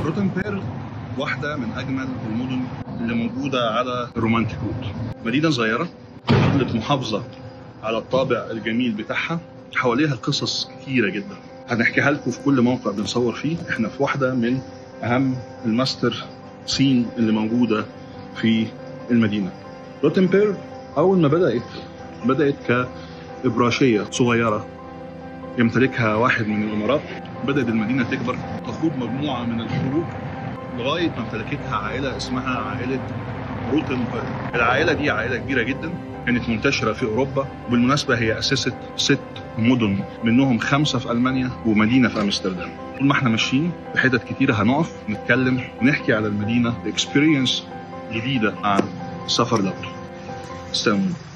روتنبيرغ واحدة من أجمل المدن اللي موجودة على الرومانتيك رود. مدينة صغيرة فضلت محافظة على الطابع الجميل بتاعها، حواليها قصص كتيرة جدا هنحكيها لكم في كل موقع بنصور فيه. احنا في واحدة من أهم الماستر سين اللي موجودة في المدينة. روتنبيرغ أول ما بدأت كإبراشية صغيرة يمتلكها واحد من الإمارات. بدأت المدينة تكبر، تخوض مجموعة من الحروب لغاية ما امتلكتها عائلة اسمها عائلة روتنبيرغ. العائلة دي عائلة كبيرة جدا، كانت منتشرة في أوروبا. بالمناسبة هي أسست 6 مدن، منهم 5 في ألمانيا ومدينة في أمستردام. طول ما احنا ماشيين في حتت كتيرة هنقف نتكلم ونحكي على المدينة، اكسبيرينس جديدة عن السفر دوت. استنوا.